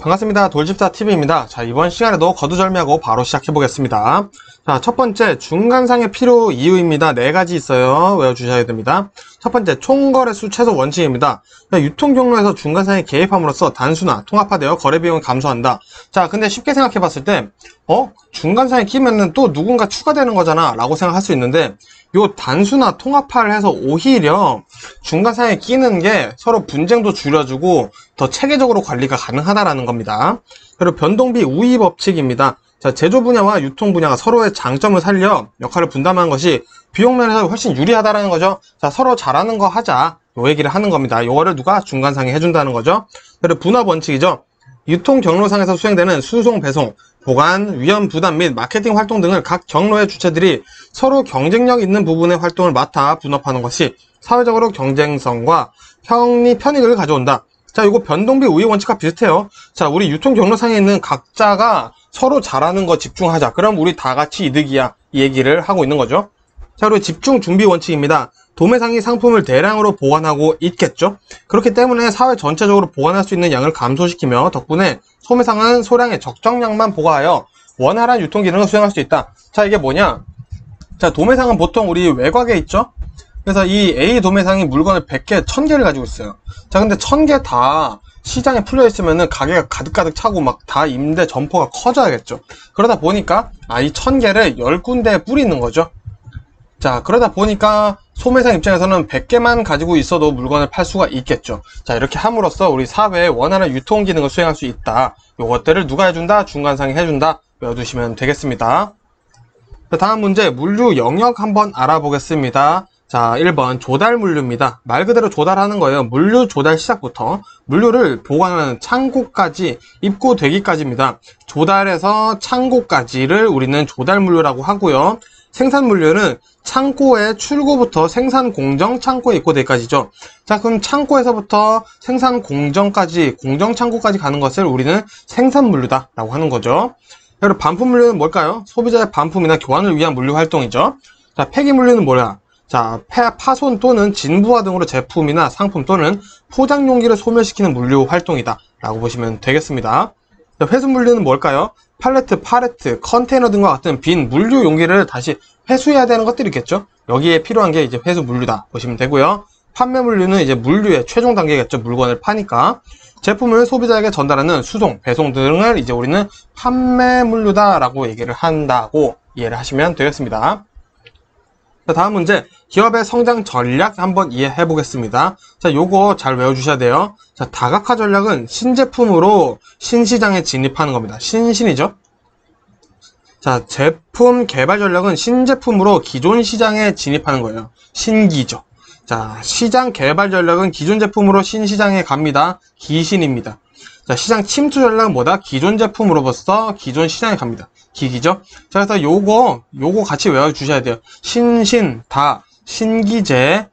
반갑습니다. 돌집사TV입니다. 자, 이번 시간에도 거두절미하고 바로 시작해보겠습니다. 자, 첫 번째, 중간상의 필요 이유입니다. 네 가지 있어요. 외워주셔야 됩니다. 첫 번째, 총거래수 최소 원칙입니다. 유통 경로에서 중간상이 개입함으로써 단순화, 통합화되어 거래 비용이 감소한다. 자, 근데 쉽게 생각해봤을 때, 중간상에 끼면은 또 누군가 추가되는 거잖아 라고 생각할 수 있는데, 요 단순화, 통합화를 해서 오히려 중간상에 끼는 게 서로 분쟁도 줄여주고 더 체계적으로 관리가 가능하다라는 겁니다. 그리고 변동비 우위 법칙입니다. 자, 제조 분야와 유통 분야가 서로의 장점을 살려 역할을 분담하는 것이 비용 면에서 훨씬 유리하다라는 거죠. 자, 서로 잘하는 거 하자. 요 얘기를 하는 겁니다. 요거를 누가 중간상에 해준다는 거죠. 그리고 분화 원칙이죠. 유통 경로상에서 수행되는 수송, 배송, 보관, 위험 부담 및 마케팅 활동 등을 각 경로의 주체들이 서로 경쟁력 있는 부분의 활동을 맡아 분업하는 것이 사회적으로 경쟁성과 편익을 가져온다. 자, 이거 변동비 우위 원칙과 비슷해요. 자, 우리 유통 경로상에 있는 각자가 서로 잘하는 거 집중하자. 그럼 우리 다 같이 이득이야. 이 얘기를 하고 있는 거죠. 자, 그리고 집중 준비 원칙입니다. 도매상이 상품을 대량으로 보관하고 있겠죠. 그렇기 때문에 사회 전체적으로 보관할 수 있는 양을 감소시키며 덕분에 소매상은 소량의 적정량만 보관하여 원활한 유통 기능을 수행할 수 있다. 자, 이게 뭐냐? 자, 도매상은 보통 우리 외곽에 있죠. 그래서 이 A 도매상이 물건을 100개, 1000개를 가지고 있어요. 자, 근데 1000개 다 시장에 풀려 있으면은 가게가 가득가득 차고 막 다 임대 점포가 커져야겠죠. 그러다 보니까 이 1000개를 10군데에 뿌리는 거죠. 자, 그러다 보니까 소매상 입장에서는 100개만 가지고 있어도 물건을 팔 수가 있겠죠. 자, 이렇게 함으로써 우리 사회에 원활한 유통 기능을 수행할 수 있다. 요것들을 누가 해준다? 중간상이 해준다. 외워두시면 되겠습니다. 자, 다음 문제, 물류 영역 한번 알아보겠습니다. 자, 1번 조달 물류입니다. 말 그대로 조달하는 거예요. 물류 조달 시작부터 물류를 보관하는 창고까지 입고되기까지입니다. 조달에서 창고까지를 우리는 조달 물류라고 하고요. 생산 물류는 창고의 출고부터 생산 공정 창고에 입고되기까지죠. 자, 그럼 창고에서부터 생산 공정까지, 공정 창고까지 가는 것을 우리는 생산 물류다 라고 하는 거죠. 그리고 반품 물류는 뭘까요? 소비자의 반품이나 교환을 위한 물류 활동이죠. 자, 폐기 물류는 뭐야? 자, 파손 또는 진부화 등으로 제품이나 상품 또는 포장 용기를 소멸시키는 물류 활동이다 라고 보시면 되겠습니다. 자, 회수 물류는 뭘까요? 팔레트, 컨테이너 등과 같은 빈 물류 용기를 다시 회수해야 되는 것들이 있겠죠. 여기에 필요한 게 이제 회수 물류다 보시면 되고요. 판매 물류는 이제 물류의 최종 단계겠죠. 물건을 파니까 제품을 소비자에게 전달하는 수송, 배송 등을 이제 우리는 판매 물류다 라고 얘기를 한다고 이해를 하시면 되겠습니다. 자, 다음 문제, 기업의 성장 전략 한번 이해해 보겠습니다. 자, 요거 잘 외워주셔야 돼요. 자, 다각화 전략은 신제품으로 신시장에 진입하는 겁니다. 신이죠. 자, 제품 개발 전략은 신제품으로 기존 시장에 진입하는 거예요. 신기죠. 자, 시장 개발 전략은 기존 제품으로 신시장에 갑니다. 기신입니다. 자, 시장 침투 전략은 뭐다? 기존 제품으로부터 기존 시장에 갑니다. 기기죠. 자, 그래서 요거 같이 외워주셔야 돼요. 다, 신기제,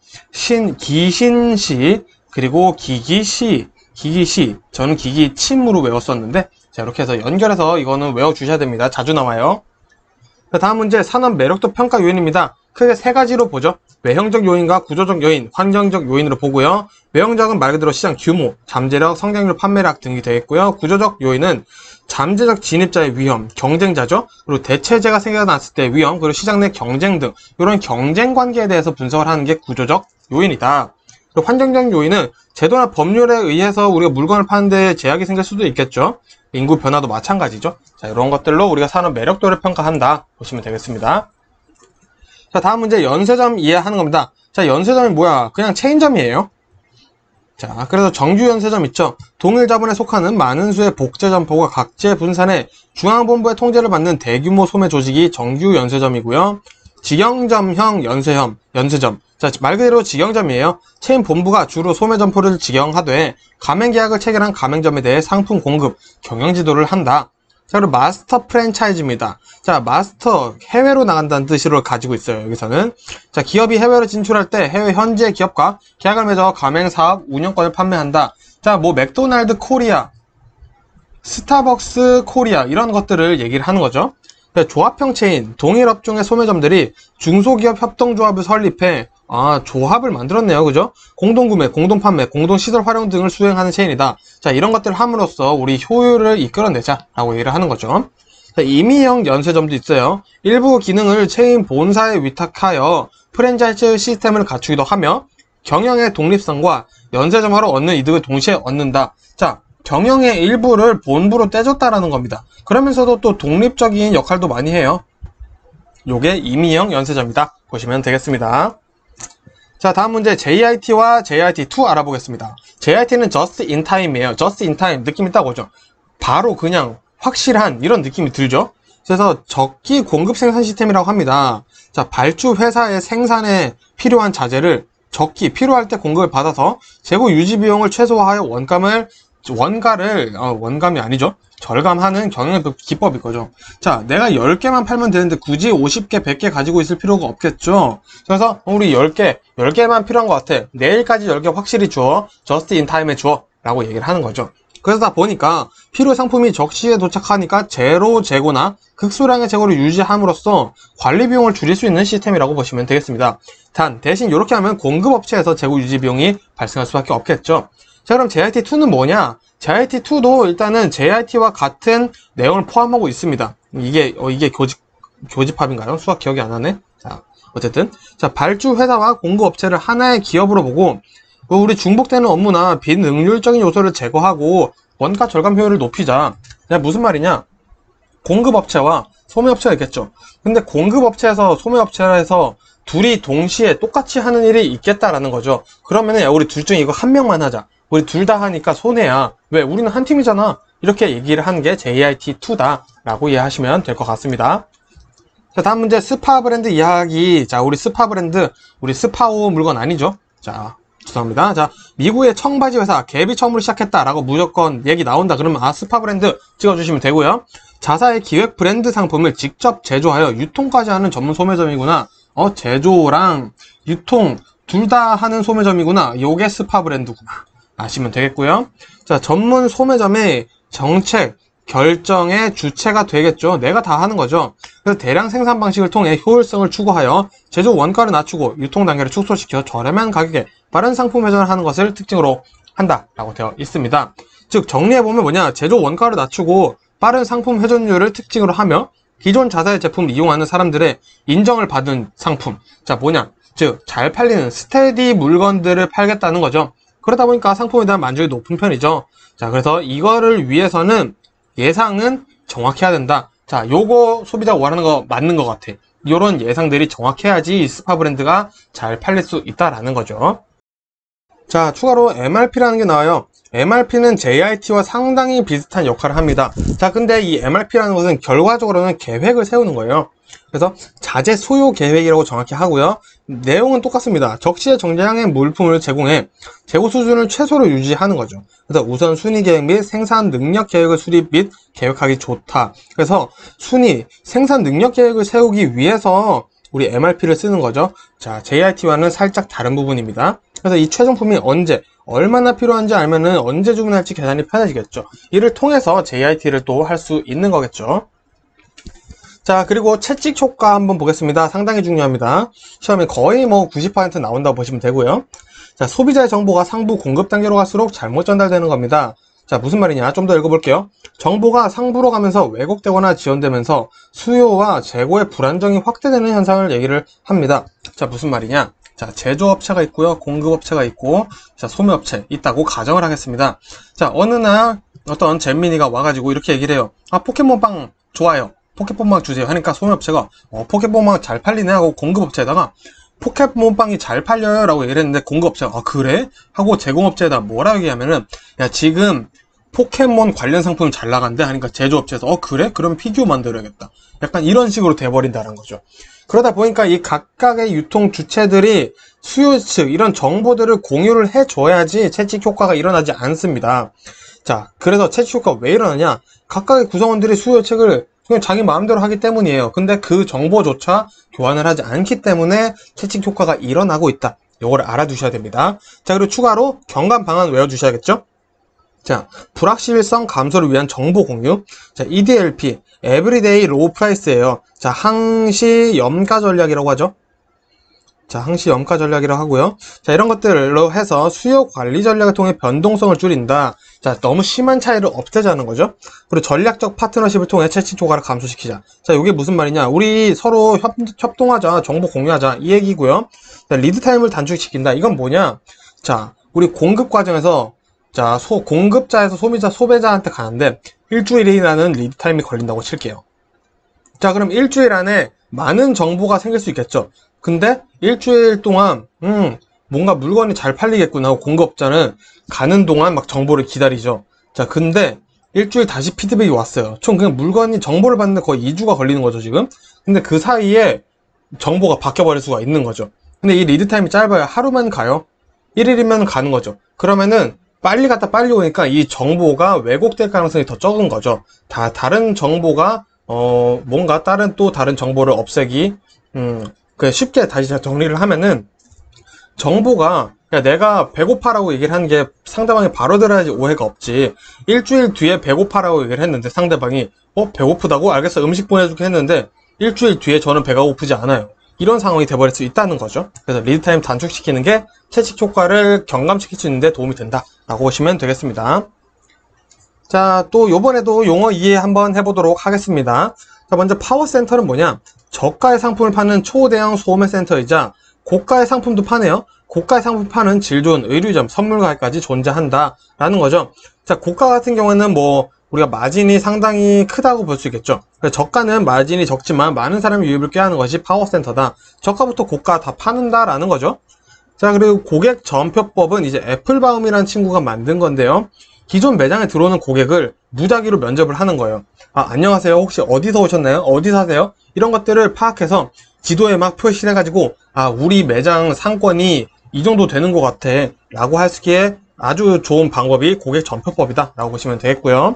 기신시, 그리고 기기시. 저는 기기침으로 외웠었는데, 자, 이렇게 해서 연결해서 이거는 외워주셔야 됩니다. 자주 나와요. 자, 다음 문제, 산업 매력도 평가 요인입니다. 크게 세 가지로 보죠. 외형적 요인과 구조적 요인, 환경적 요인으로 보고요. 외형적은 말 그대로 시장 규모, 잠재력, 성장률, 판매력 등이 되겠고요. 구조적 요인은 잠재적 진입자의 위험, 경쟁자죠. 그리고 대체제가 생겨났을 때 위험, 그리고 시장 내 경쟁 등 이런 경쟁 관계에 대해서 분석을 하는 게 구조적 요인이다. 그리고 환경적 요인은 제도나 법률에 의해서 우리가 물건을 파는데 제약이 생길 수도 있겠죠. 인구 변화도 마찬가지죠. 자, 이런 것들로 우리가 산업 매력도를 평가한다 보시면 되겠습니다. 자, 다음 문제, 연쇄점 이해하는 겁니다. 자, 연쇄점이 뭐야? 그냥 체인점이에요. 자, 그래서 정규 연쇄점 있죠. 동일 자본에 속하는 많은 수의 복제 점포가 각재 분산해 중앙본부의 통제를 받는 대규모 소매 조직이 정규 연쇄점이고요. 직영점형 연쇄점. 자, 말 그대로 직영점이에요. 체인 본부가 주로 소매 점포를 직영하되 가맹 계약을 체결한 가맹점에 대해 상품 공급, 경영 지도를 한다. 자, 그리고 마스터 프랜차이즈입니다. 자, 마스터, 해외로 나간다는 뜻으로 가지고 있어요, 여기서는. 자, 기업이 해외로 진출할 때 해외 현지의 기업과 계약을 맺어 가맹사업 운영권을 판매한다. 자, 뭐, 맥도날드 코리아, 스타벅스 코리아, 이런 것들을 얘기를 하는 거죠. 조합형 체인, 동일 업종의 소매점들이 중소기업 협동조합을 설립해 조합을 만들었네요. 그죠? 공동구매, 공동판매, 공동시설 활용 등을 수행하는 체인이다. 자, 이런 것들을 함으로써 우리 효율을 이끌어내자 라고 얘기를 하는 거죠. 자, 임의형 연쇄점도 있어요. 일부 기능을 체인 본사에 위탁하여 프랜차이즈 시스템을 갖추기도 하며 경영의 독립성과 연쇄점화로 얻는 이득을 동시에 얻는다. 자, 경영의 일부를 본부로 떼줬다라는 겁니다. 그러면서도 또 독립적인 역할도 많이 해요. 요게 임의형 연쇄점이다 보시면 되겠습니다. 자, 다음 문제 JIT와 JIT2 알아보겠습니다. JIT는 Just in Time이에요. Just in Time 느낌이 딱 오죠. 바로 그냥 확실한 이런 느낌이 들죠. 그래서 적기 공급 생산 시스템이라고 합니다. 자, 발주 회사의 생산에 필요한 자재를 적기 필요할 때 공급을 받아서 재고 유지 비용을 최소화하여 원감이 아니죠. 절감하는 경영 기법일 거죠. 자, 내가 10개만 팔면 되는데 굳이 50개, 100개 가지고 있을 필요가 없겠죠. 그래서 우리 10개만 필요한 것 같아. 내일까지 10개 확실히 줘. Just in time에 줘. 라고 얘기를 하는 거죠. 그러다 보니까 필요 상품이 적시에 도착하니까 제로 재고나 극소량의 재고를 유지함으로써 관리 비용을 줄일 수 있는 시스템이라고 보시면 되겠습니다. 단, 대신 이렇게 하면 공급업체에서 재고 유지 비용이 발생할 수밖에 없겠죠. 자, 그럼 JIT2는 뭐냐? JIT2도 일단은 JIT와 같은 내용을 포함하고 있습니다. 이게 교집합인가요? 수학 기억이 안 나네? 자, 어쨌든. 자, 발주 회사와 공급업체를 하나의 기업으로 보고, 우리 중복되는 업무나 비능률적인 요소를 제거하고 원가 절감 효율을 높이자. 무슨 말이냐? 공급업체와 소매업체가 있겠죠. 근데 공급업체에서 소매업체에서 둘이 동시에 똑같이 하는 일이 있겠다라는 거죠. 그러면은 우리 둘 중에 이거 한 명만 하자. 우리 둘 다 하니까 손해야. 왜? 우리는 한 팀이잖아. 이렇게 얘기를 하는 게 JIT2다 라고 이해하시면 될 것 같습니다. 자, 다음 문제 스파 브랜드 이야기. 자, 우리 스파 브랜드, 우리 스파오 물건 아니죠? 자, 죄송합니다. 자, 미국의 청바지 회사 갭이 처음으로 시작했다라고 무조건 얘기 나온다. 그러면 스파 브랜드 찍어주시면 되고요. 자사의 기획 브랜드 상품을 직접 제조하여 유통까지 하는 전문 소매점이구나. 제조랑 유통 둘 다 하는 소매점이구나. 요게 스파 브랜드구나. 아시면 되겠고요. 자, 전문 소매점의 정책 결정의 주체가 되겠죠. 내가 다 하는 거죠. 그래서 대량 생산 방식을 통해 효율성을 추구하여 제조 원가를 낮추고 유통 단계를 축소시켜 저렴한 가격에 빠른 상품 회전을 하는 것을 특징으로 한다라고 되어 있습니다. 즉 정리해보면 뭐냐, 제조 원가를 낮추고 빠른 상품 회전율을 특징으로 하며 기존 자사의 제품을 이용하는 사람들의 인정을 받은 상품. 자, 뭐냐, 즉 잘 팔리는 스테디 물건들을 팔겠다는 거죠. 그러다 보니까 상품에 대한 만족이 높은 편이죠. 자, 그래서 이거를 위해서는 예상은 정확해야 된다. 자, 요거 소비자가 원하는 거 맞는 것 같아. 요런 예상들이 정확해야지 이 스파 브랜드가 잘 팔릴 수 있다라는 거죠. 자, 추가로 MRP라는 게 나와요. MRP는 JIT와 상당히 비슷한 역할을 합니다. 자, 근데 이 MRP라는 것은 결과적으로는 계획을 세우는 거예요. 그래서 자재 소요 계획이라고 정확히 하고요. 내용은 똑같습니다. 적시에 정량의 물품을 제공해 재고 수준을 최소로 유지하는 거죠. 그래서 우선 순위 계획 및 생산 능력 계획을 수립 및 계획하기 좋다. 그래서 생산 능력 계획을 세우기 위해서 우리 MRP를 쓰는 거죠. 자, JIT와는 살짝 다른 부분입니다. 그래서 이 최종품이 언제, 얼마나 필요한지 알면은 언제 주문할지 계산이 편해지겠죠. 이를 통해서 JIT를 또 할 수 있는 거겠죠. 자, 그리고 채찍 효과 한번 보겠습니다. 상당히 중요합니다. 시험에 거의 90% 나온다고 보시면 되고요. 자, 소비자의 정보가 상부 공급 단계로 갈수록 잘못 전달되는 겁니다. 자, 무슨 말이냐? 좀 더 읽어볼게요. 정보가 상부로 가면서 왜곡되거나 지연되면서 수요와 재고의 불안정이 확대되는 현상을 얘기를 합니다. 자, 무슨 말이냐? 자, 제조업체가 있고요. 공급업체가 있고, 자, 소매업체 있다고 가정을 하겠습니다. 자, 어느 날 어떤 잼민이가 와가지고 이렇게 얘기를 해요. 포켓몬빵 좋아요. 포켓몬빵 주세요. 하니까 소매업체가 포켓몬빵 잘 팔리네 하고 공급업체에다가 포켓몬빵이 잘 팔려요 라고 얘기를 했는데 공급업체가 그래? 하고 제공업체에다 뭐라고 얘기하면은 야, 지금 포켓몬 관련 상품이 잘 나간대 하니까 제조업체에서 그래? 그럼 피규어 만들어야겠다. 약간 이런 식으로 돼버린다는 거죠. 그러다 보니까 이 각각의 유통 주체들이 수요 측 이런 정보들을 공유를 해줘야지 채찍 효과가 일어나지 않습니다. 자, 그래서 채찍 효과가 왜 일어나냐? 각각의 구성원들이 수요 측을 그냥 자기 마음대로 하기 때문이에요. 근데 그 정보조차 교환을 하지 않기 때문에 채찍 효과가 일어나고 있다. 요거를 알아두셔야 됩니다. 자, 그리고 추가로 경감 방안 외워주셔야겠죠? 자, 불확실성 감소를 위한 정보 공유. 자, EDLP, Everyday Low Price예요. 자, 항시 염가 전략이라고 하죠. 자, 항시 염가 전략이라고 하고요. 자, 이런 것들로 해서 수요 관리 전략을 통해 변동성을 줄인다. 자, 너무 심한 차이를 없애자는 거죠. 그리고 전략적 파트너십을 통해 채찍 초과를 감소시키자. 자, 이게 무슨 말이냐? 우리 서로 협동하자, 정보 공유하자 이 얘기고요. 자, 리드 타임을 단축시킨다. 이건 뭐냐? 자, 우리 공급 과정에서 자, 공급자에서 소비자한테 가는데 일주일이라는 리드 타임이 걸린다고 칠게요. 자, 그럼 일주일 안에 많은 정보가 생길 수 있겠죠. 근데 일주일 동안 뭔가 물건이 잘 팔리겠구나 하고 공급자는 가는 동안 막 정보를 기다리죠. 자, 근데 일주일 다시 피드백이 왔어요. 총 그냥 물건이 정보를 받는데 거의 2주가 걸리는 거죠, 지금. 근데 그 사이에 정보가 바뀌어버릴 수가 있는 거죠. 근데 이 리드 타임이 짧아요. 하루만 가요. 1일이면 가는 거죠. 그러면은 빨리 갔다 빨리 오니까 이 정보가 왜곡될 가능성이 더 적은 거죠. 다른 정보가 뭔가 다른 정보를 없애기 쉽게 다시 정리를 하면은 정보가 내가 배고파라고 얘기를 한 게 상대방이 바로 들어야지 오해가 없지. 일주일 뒤에 배고파라고 얘기를 했는데 상대방이 배고프다고? 알겠어, 음식 보내줄게 했는데 일주일 뒤에 저는 배가 고프지 않아요. 이런 상황이 돼버릴 수 있다는 거죠. 그래서 리드타임 단축시키는 게 채찍 효과를 경감시킬 수 있는데 도움이 된다 라고 보시면 되겠습니다. 자, 또 요번에도 용어 이해 한번 해보도록 하겠습니다. 자, 먼저 파워센터는 뭐냐? 저가의 상품을 파는 초대형 소매 센터이자 고가의 상품도 파네요. 고가의 상품 파는 질 좋은 의류점, 선물가게까지 존재한다 라는 거죠. 자, 고가 같은 경우에는 우리가 마진이 상당히 크다고 볼 수 있겠죠. 저가는 마진이 적지만 많은 사람이 유입을 꾀하는 것이 파워센터다. 저가부터 고가 다 파는다 라는 거죠. 자, 그리고 고객 전표법은 이제 애플바움이라는 친구가 만든 건데요. 기존 매장에 들어오는 고객을 무작위로 면접을 하는 거예요. 안녕하세요. 혹시 어디서 오셨나요? 어디 사세요? 이런 것들을 파악해서 지도에 막 표시를 해가지고 우리 매장 상권이 이 정도 되는 것 같아 라고 하기에 아주 좋은 방법이 고객 전표법이다 라고 보시면 되겠고요.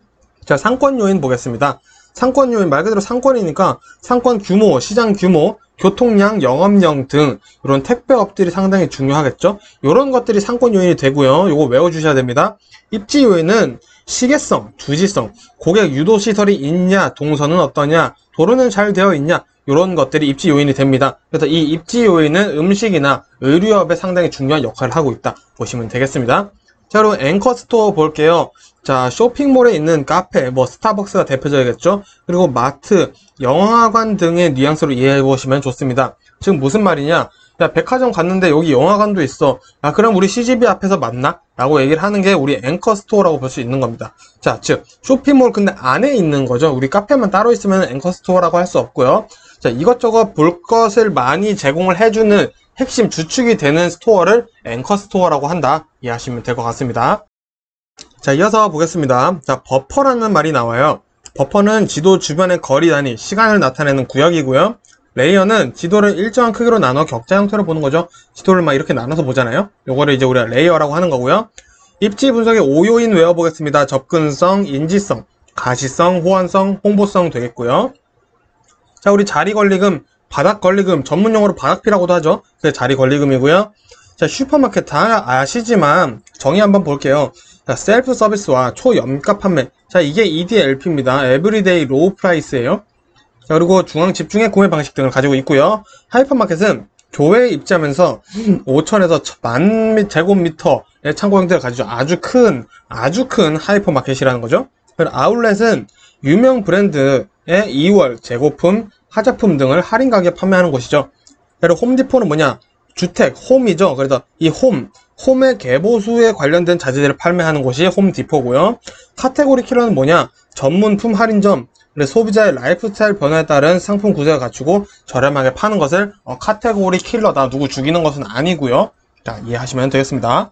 자, 상권 요인 보겠습니다. 상권 요인 말 그대로 상권이니까 상권 규모, 시장 규모, 교통량, 영업량 등 이런 택배업들이 상당히 중요하겠죠. 이런 것들이 상권 요인이 되고요. 이거 외워주셔야 됩니다. 입지 요인은 시계성, 주지성, 고객 유도 시설이 있냐, 동선은 어떠냐, 도로는 잘 되어 있냐, 이런 것들이 입지 요인이 됩니다. 그래서 이 입지 요인은 음식이나 의류업에 상당히 중요한 역할을 하고 있다 보시면 되겠습니다. 자, 그리고 앵커 스토어 볼게요. 자, 쇼핑몰에 있는 카페, 스타벅스가 대표적이겠죠. 그리고 마트, 영화관 등의 뉘앙스로 이해해 보시면 좋습니다. 지금 무슨 말이냐? 야, 백화점 갔는데 여기 영화관도 있어. 그럼 우리 CGV 앞에서 만나? 라고 얘기를 하는 게 우리 앵커 스토어라고 볼 수 있는 겁니다. 자, 즉 쇼핑몰 근데 안에 있는 거죠. 우리 카페만 따로 있으면 앵커 스토어라고 할 수 없고요. 자, 이것저것 볼 것을 많이 제공을 해주는 핵심 주축이 되는 스토어를 앵커 스토어라고 한다. 이해하시면 될 것 같습니다. 자, 이어서 보겠습니다. 자, 버퍼라는 말이 나와요. 버퍼는 지도 주변의 거리 단위, 시간을 나타내는 구역이고요. 레이어는 지도를 일정한 크기로 나눠 격자 형태로 보는 거죠. 지도를 막 이렇게 나눠서 보잖아요. 요거를 이제 우리가 레이어라고 하는 거고요. 입지 분석의 5요인 외워보겠습니다. 접근성, 인지성, 가시성, 호환성, 홍보성 되겠고요. 자, 우리 자리 권리금, 바닥 권리금, 전문용어로 바닥피라고도 하죠. 그게 자리 권리금이고요. 자, 슈퍼마켓 다 아시지만 정의 한번 볼게요. 자, 셀프 서비스와 초염가 판매. 자, 이게 EDLP입니다. 에브리데이 로우 프라이스예요. 자, 그리고 중앙 집중의 구매 방식 등을 가지고 있고요. 하이퍼마켓은 교외에 입지하면서 5천에서 1000 제곱미터의 창고 형태를 가지고 아주 큰 하이퍼마켓이라는 거죠. 그리고 아울렛은 유명 브랜드의 2월 재고품, 하자품 등을 할인 가격에 판매하는 곳이죠. 그리고 홈디포는 뭐냐? 주택, 홈이죠. 그래서 이 홈의 개보수에 관련된 자재들을 판매하는 곳이 홈디포고요. 카테고리 킬러는 뭐냐? 전문품 할인점. 소비자의 라이프 스타일 변화에 따른 상품 구조를 갖추고 저렴하게 파는 것을 카테고리 킬러다. 누구 죽이는 것은 아니고요. 자, 이해하시면 되겠습니다.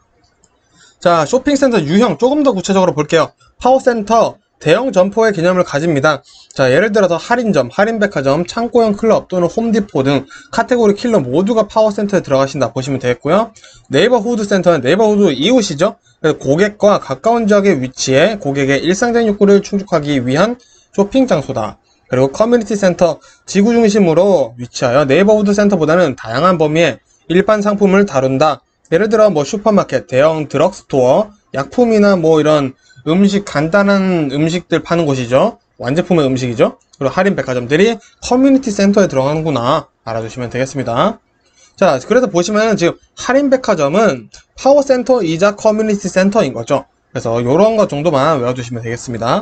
자, 쇼핑센터 유형 조금 더 구체적으로 볼게요. 파워센터, 대형 점포의 개념을 가집니다. 자, 예를 들어서 할인점, 할인백화점, 창고형 클럽 또는 홈디포 등 카테고리 킬러 모두가 파워센터에 들어가신다 보시면 되겠고요. 네이버후드 센터는 네이버후드 이웃이죠. 고객과 가까운 지역에 위치해 고객의 일상적인 욕구를 충족하기 위한 쇼핑 장소다. 그리고 커뮤니티 센터, 지구 중심으로 위치하여 네이버후드 센터보다는 다양한 범위의 일반 상품을 다룬다. 예를 들어 슈퍼마켓, 대형 드럭스토어, 약품이나 이런 음식, 간단한 음식들 파는 곳이죠. 완제품의 음식이죠. 그리고 할인 백화점들이 커뮤니티 센터에 들어가는구나 알아두시면 되겠습니다. 자, 그래서 보시면은 지금 할인백화점은 파워센터이자 커뮤니티 센터인 거죠. 그래서 요런 거 정도만 외워주시면 되겠습니다.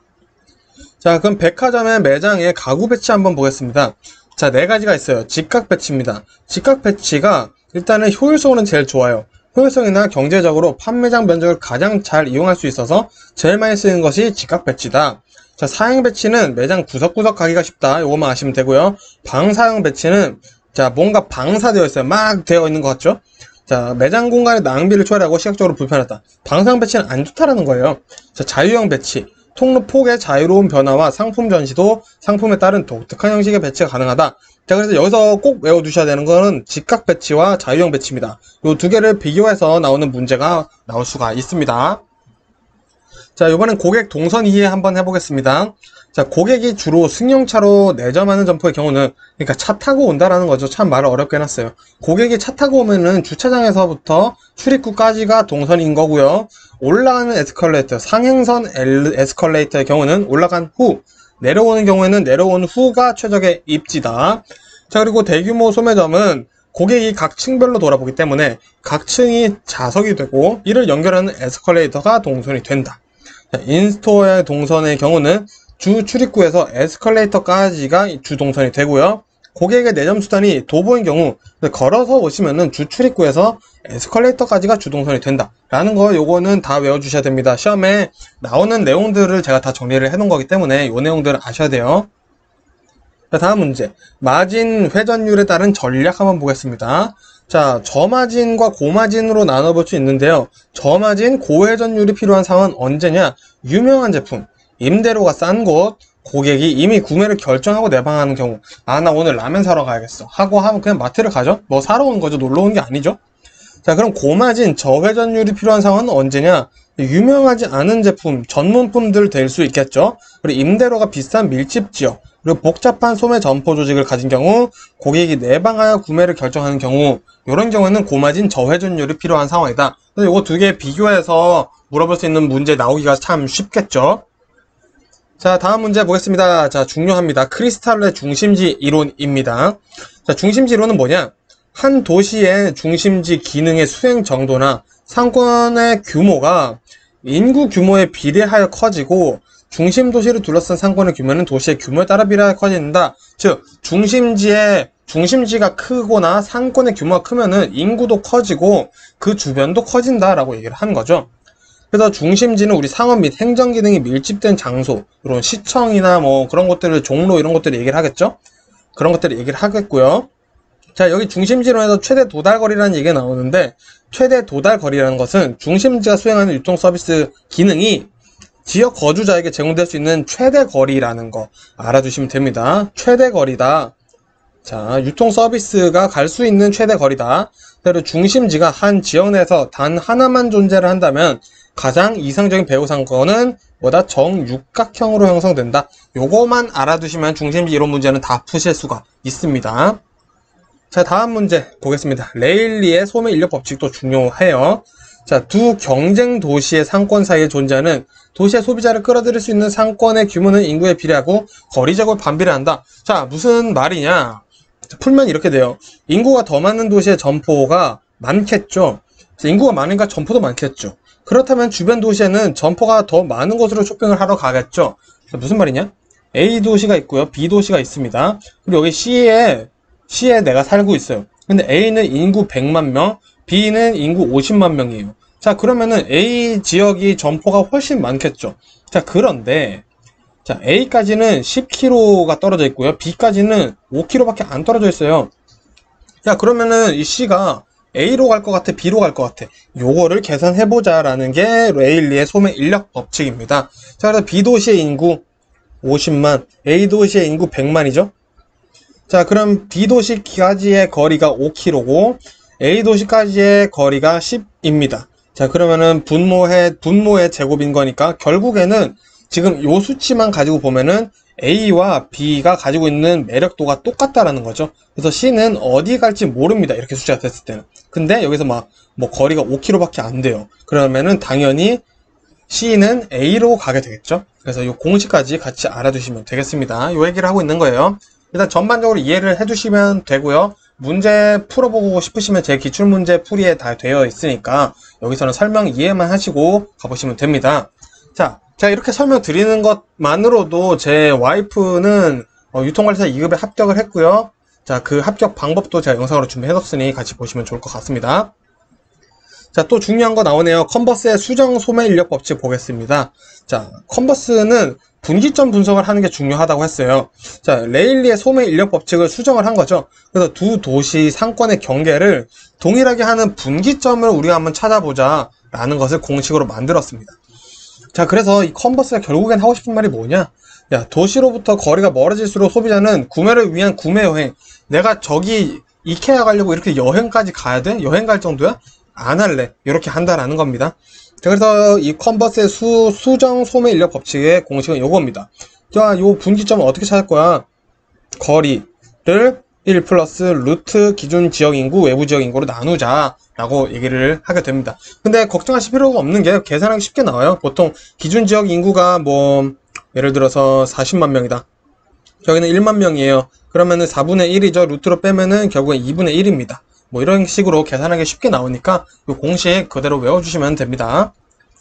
자, 그럼 백화점의 매장의 가구 배치 한번 보겠습니다. 자, 네 가지가 있어요. 직각 배치입니다. 직각 배치가 일단은 효율성은 제일 좋아요. 효율성이나 경제적으로 판매장 면적을 가장 잘 이용할 수 있어서 제일 많이 쓰는 것이 직각 배치다. 자, 사양 배치는 매장 구석구석 가기가 쉽다. 요것만 아시면 되고요. 방사형 배치는 자, 뭔가 방사되어 있어요. 막 되어 있는 것 같죠? 자, 매장 공간의 낭비를 초래하고 시각적으로 불편하다. 방사형 배치는 안 좋다라는 거예요. 자, 자유형 배치. 통로 폭의 자유로운 변화와 상품 전시도 상품에 따른 독특한 형식의 배치가 가능하다. 자, 그래서 여기서 꼭 외워두셔야 되는 거는 직각 배치와 자유형 배치입니다. 이 두 개를 비교해서 나오는 문제가 나올 수가 있습니다. 자, 이번엔 고객 동선 이해 한번 해보겠습니다. 자, 고객이 주로 승용차로 내점하는 점포의 경우는, 그러니까 차 타고 온다라는 거죠. 참 말을 어렵게 해놨어요. 고객이 차 타고 오면은 주차장에서부터 출입구까지가 동선인 거고요. 올라가는 에스컬레이터, 상행선 에스컬레이터의 경우는 올라간 후, 내려오는 경우에는 내려온 후가 최적의 입지다. 자, 그리고 대규모 소매점은 고객이 각 층별로 돌아보기 때문에 각 층이 좌석이 되고 이를 연결하는 에스컬레이터가 동선이 된다. 자, 인스토어의 동선의 경우는 주 출입구에서 에스컬레이터까지가 주 동선이 되고요. 고객의 내점 수단이 도보인 경우 걸어서 오시면은 주 출입구에서 에스컬레이터까지가 주 동선이 된다 라는 거, 요거는 다 외워주셔야 됩니다. 시험에 나오는 내용들을 제가 다 정리를 해 놓은 거기 때문에 요 내용들을 아셔야 돼요. 자, 다음 문제. 마진 회전율에 따른 전략 한번 보겠습니다. 자, 저마진과 고마진으로 나눠볼 수 있는데요. 저마진, 고회전율이 필요한 상황은 언제냐? 유명한 제품, 임대료가 싼 곳, 고객이 이미 구매를 결정하고 내방하는 경우. 아, 나 오늘 라면 사러 가야겠어 하고 하면 그냥 마트를 가죠? 뭐 사러 오는 거죠. 놀러 오는 게 아니죠? 자, 그럼 고마진, 저회전율이 필요한 상황은 언제냐? 유명하지 않은 제품, 전문품들 될 수 있겠죠? 그리고 임대료가 비싼 밀집 지역, 그리고 복잡한 소매 점포 조직을 가진 경우, 고객이 내방하여 구매를 결정하는 경우, 이런 경우에는 고마진, 저회전율이 필요한 상황이다. 그래서 이거 두 개 비교해서 물어볼 수 있는 문제 나오기가 참 쉽겠죠? 자, 다음 문제 보겠습니다. 자, 중요합니다. 크리스탈의 중심지 이론입니다. 자, 중심지 이론은 뭐냐? 한 도시의 중심지 기능의 수행 정도나 상권의 규모가 인구 규모에 비례하여 커지고, 중심 도시를 둘러싼 상권의 규모는 도시의 규모에 따라 비례하여 커진다. 즉, 중심지가 크거나 상권의 규모가 크면은 인구도 커지고 그 주변도 커진다라고 얘기를 하는 거죠. 그래서 중심지는 우리 상업 및 행정 기능이 밀집된 장소, 이런 시청이나 뭐 그런 것들을, 종로 이런 것들을 얘기를 하겠죠. 그런 것들을 얘기를 하겠고요. 자, 여기 중심지론에서 최대 도달거리라는 얘기가 나오는데, 최대 도달거리라는 것은 중심지가 수행하는 유통 서비스 기능이 지역 거주자에게 제공될 수 있는 최대 거리라는 거 알아두시면 됩니다. 최대 거리다. 자, 유통 서비스가 갈 수 있는 최대 거리다. 그리고 중심지가 한 지역 내에서 단 하나만 존재를 한다면 가장 이상적인 배후 상권은 뭐다? 정육각형으로 형성된다. 요거만 알아두시면 중심지 이론 문제는 다 푸실 수가 있습니다. 자, 다음 문제 보겠습니다. 레일리의 소매 인력 법칙도 중요해요. 자, 두 경쟁 도시의 상권 사이에 존재하는 도시의 소비자를 끌어들일 수 있는 상권의 규모는 인구에 비례하고 거리적으로 반비례한다. 자, 무슨 말이냐? 풀면 이렇게 돼요. 인구가 더 많은 도시의 점포가 많겠죠. 인구가 많으니까 점포도 많겠죠. 그렇다면 주변 도시에는 점포가 더 많은 곳으로 쇼핑을 하러 가겠죠. 자, 무슨 말이냐? A 도시가 있고요. B 도시가 있습니다. 그리고 여기 C에 내가 살고 있어요. 근데 A는 인구 100만 명, B는 인구 50만 명이에요. 자, 그러면은 A 지역이 점포가 훨씬 많겠죠. 자, 그런데 자, A까지는 10km가 떨어져 있고요. B까지는 5km밖에 안 떨어져 있어요. 야, 그러면은 이 C가 A로 갈 것 같아, B로 갈 것 같아. 요거를 계산해보자 라는 게 레일리의 소매 인력 법칙입니다. 자, 그래서 B 도시의 인구 50만, A 도시의 인구 100만이죠. 자, 그럼 B 도시까지의 거리가 5km고 A 도시까지의 거리가 10입니다. 자, 그러면은 분모의 제곱인 거니까 결국에는 지금 요 수치만 가지고 보면은 A와 B가 가지고 있는 매력도가 똑같다라는 거죠. 그래서 C는 어디 갈지 모릅니다. 이렇게 숫자가 됐을 때는. 근데 여기서 뭐 거리가 5km밖에 안 돼요. 그러면은 당연히 C는 A로 가게 되겠죠. 그래서 이 공식까지 같이 알아두시면 되겠습니다. 이 얘기를 하고 있는 거예요. 일단 전반적으로 이해를 해두시면 되고요. 문제 풀어보고 싶으시면 제 기출문제 풀이에 다 되어 있으니까 여기서는 설명 이해만 하시고 가보시면 됩니다. 자, 제가 이렇게 설명드리는 것만으로도 제 와이프는 유통관리사 2급에 합격을 했고요. 자, 그 합격 방법도 제가 영상으로 준비해뒀으니 같이 보시면 좋을 것 같습니다. 자, 또 중요한 거 나오네요. 컨버스의 수정 소매 인력 법칙 보겠습니다. 자, 컨버스는 분기점 분석을 하는 게 중요하다고 했어요. 자, 레일리의 소매 인력 법칙을 수정을 한 거죠. 그래서 두 도시 상권의 경계를 동일하게 하는 분기점을 우리가 한번 찾아보자 라는 것을 공식으로 만들었습니다. 자, 그래서 이 컨버스가 결국엔 하고 싶은 말이 뭐냐? 야, 도시로부터 거리가 멀어질수록 소비자는 구매를 위한 구매 여행, 내가 저기 이케아 가려고 이렇게 여행까지 가야 돼? 여행 갈 정도야? 안 할래. 이렇게 한다라는 겁니다. 자, 그래서 이 컨버스의 수정 소매 인력 법칙의 공식은 요겁니다. 자, 요 분기점은 어떻게 찾을 거야? 거리를 1 플러스 루트 기준 지역 인구, 외부 지역 인구로 나누자 라고 얘기를 하게 됩니다. 근데 걱정하실 필요가 없는 게 계산하기 쉽게 나와요. 보통 기준 지역 인구가 뭐 예를 들어서 40만 명이다. 여기는 1만 명이에요. 그러면은 4분의 1이죠. 루트로 빼면은 결국엔 2분의 1입니다. 뭐 이런 식으로 계산하기 쉽게 나오니까 이 공식 그대로 외워주시면 됩니다.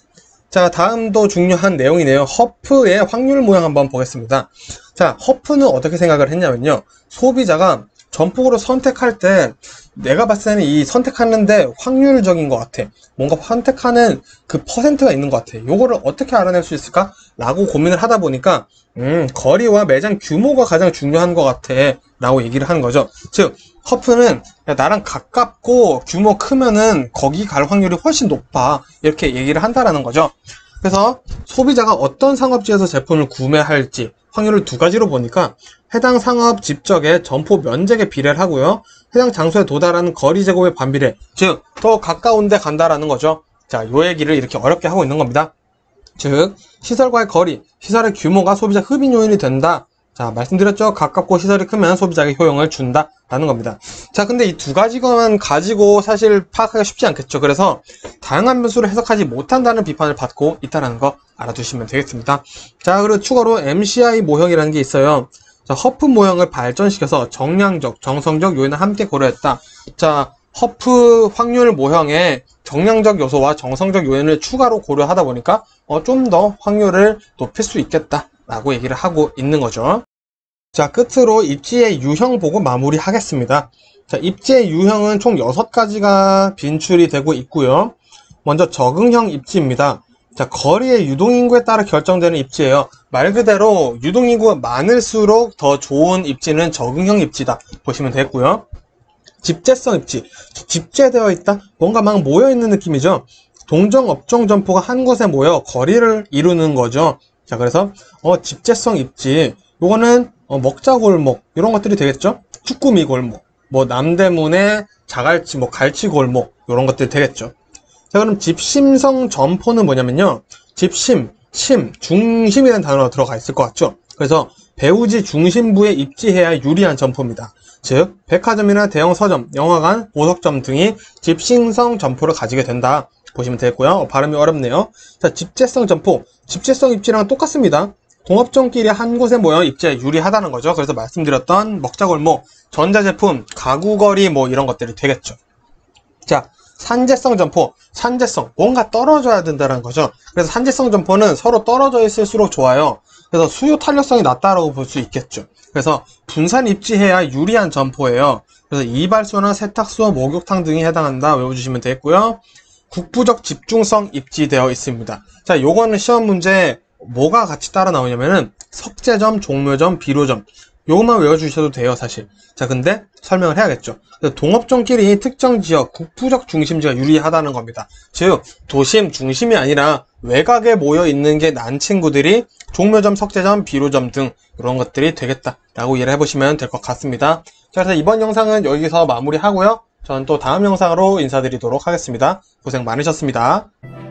자, 다음도 중요한 내용이네요. 허프의 확률 모양 한번 보겠습니다. 자, 허프는 어떻게 생각을 했냐면요. 소비자가 전폭으로 선택할 때 내가 봤을 때는 이 선택하는데 확률적인 것 같아. 뭔가 선택하는 그 퍼센트가 있는 것 같아. 요거를 어떻게 알아낼 수 있을까? 라고 고민을 하다 보니까 거리와 매장 규모가 가장 중요한 것 같아 라고 얘기를 하는 거죠. 즉 허프는 나랑 가깝고 규모 크면은 거기 갈 확률이 훨씬 높아 이렇게 얘기를 한다라는 거죠. 그래서 소비자가 어떤 상업지에서 제품을 구매할지 확률을 두 가지로 보니까 해당 상업 집적의 점포 면적에 비례를 하고요. 해당 장소에 도달하는 거리 제곱의 반비례, 즉 더 가까운 데 간다라는 거죠. 자, 요 얘기를 이렇게 어렵게 하고 있는 겁니다. 즉 시설과의 거리, 시설의 규모가 소비자 흡인 요인이 된다. 자, 말씀드렸죠. 가깝고 시설이 크면 소비자에게 효용을 준다 라는 겁니다. 자, 근데 이 두 가지만 가지고 사실 파악하기가 쉽지 않겠죠. 그래서 다양한 변수를 해석하지 못한다는 비판을 받고 있다는 거 알아두시면 되겠습니다. 자, 그리고 추가로 MCI 모형이라는 게 있어요. 자, 허프 모형을 발전시켜서 정량적, 정성적 요인을 함께 고려했다. 자, 허프 확률 모형에 정량적 요소와 정성적 요인을 추가로 고려하다 보니까 좀 더 확률을 높일 수 있겠다 라고 얘기를 하고 있는 거죠. 자, 끝으로 입지의 유형 보고 마무리하겠습니다. 자, 입지의 유형은 총 6가지가 빈출이 되고 있고요. 먼저 적응형 입지입니다. 자, 거리의 유동인구에 따라 결정되는 입지예요. 말 그대로 유동인구가 많을수록 더 좋은 입지는 적응형 입지다 보시면 되겠고요. 집재성 입지, 집재되어 있다? 뭔가 막 모여있는 느낌이죠. 동종 업종 점포가 한 곳에 모여 거리를 이루는 거죠. 자, 그래서 집재성 입지, 요거는 먹자골목 이런 것들이 되겠죠. 쭈꾸미 골목, 뭐 남대문의 자갈치, 뭐 갈치 골목 이런 것들이 되겠죠. 자, 그럼 집심성 점포는 뭐냐면요. 집심, 심, 중심이라는 단어가 들어가 있을 것 같죠. 그래서 배우지 중심부에 입지해야 유리한 점포입니다. 즉 백화점이나 대형 서점, 영화관, 보석점 등이 집심성 점포를 가지게 된다 보시면 되겠고요. 발음이 어렵네요. 자, 집재성 점포, 집재성 입지랑 똑같습니다. 동업종끼리 한 곳에 모여 입지에 유리하다는 거죠. 그래서 말씀드렸던 먹자골목, 전자제품, 가구거리 뭐 이런 것들이 되겠죠. 자, 산재성 점포, 산재성, 뭔가 떨어져야 된다는 거죠. 그래서 산재성 점포는 서로 떨어져 있을수록 좋아요. 그래서 수요 탄력성이 낮다라고 볼 수 있겠죠. 그래서 분산 입지해야 유리한 점포예요. 그래서 이발소나 세탁소, 목욕탕 등이 해당한다 외워주시면 되겠고요. 국부적 집중성 입지되어 있습니다. 자, 요거는 시험 문제 뭐가 같이 따라 나오냐면은 석재점, 종묘점, 비료점 요것만 외워주셔도 돼요, 사실. 자, 근데 설명을 해야겠죠. 동업종끼리 특정 지역, 국부적 중심지가 유리하다는 겁니다. 즉, 도심 중심이 아니라 외곽에 모여 있는 게 난 친구들이 종묘점, 석재점, 비료점 등 이런 것들이 되겠다라고 이해를 해보시면 될 것 같습니다. 자, 그래서 이번 영상은 여기서 마무리하고요. 저는 또 다음 영상으로 인사드리도록 하겠습니다. 고생 많으셨습니다.